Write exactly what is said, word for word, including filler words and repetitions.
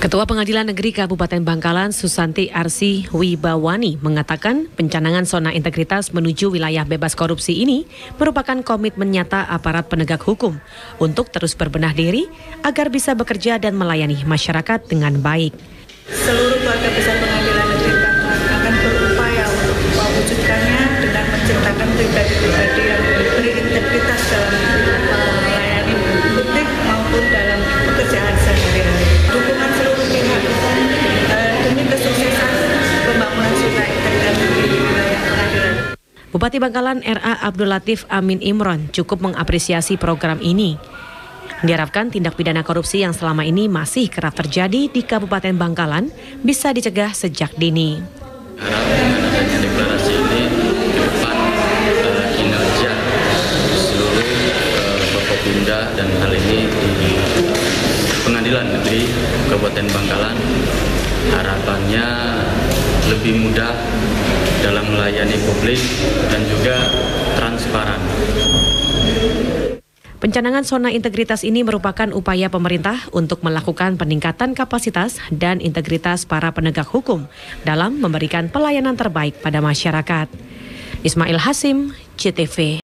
Ketua Pengadilan Negeri Kabupaten Bangkalan, Susanti Arsi Wibawani, mengatakan pencanangan zona integritas menuju wilayah bebas korupsi ini merupakan komitmen nyata aparat penegak hukum untuk terus berbenah diri agar bisa bekerja dan melayani masyarakat dengan baik. Seluruh keluarga besar Pengadilan Negeri Bangkalan akan berupaya untuk mewujudkannya dengan menciptakan pribadi-pribadi yang berintegritas dalam melayani publik maupun dalam pekerjaan sehari-hari. Dukungan seluruh pihak uh, demi kesuksesan pembangunan zona integritas di wilayah pengadilan. Bupati Bangkalan R A Abdul Latif Amin Imron cukup mengapresiasi program ini. Diharapkan tindak pidana korupsi yang selama ini masih kerap terjadi di Kabupaten Bangkalan bisa dicegah sejak dini. Harap dengan adanya deklarasi ini ke depan uh, kinerja seluruh uh, Forkopimda dan hal ini di Pengadilan Negeri Kabupaten Bangkalan harapannya lebih mudah dalam melayani publik dan juga transparan. Pencanangan zona integritas ini merupakan upaya pemerintah untuk melakukan peningkatan kapasitas dan integritas para penegak hukum dalam memberikan pelayanan terbaik pada masyarakat. Ismail Hasim, C T V.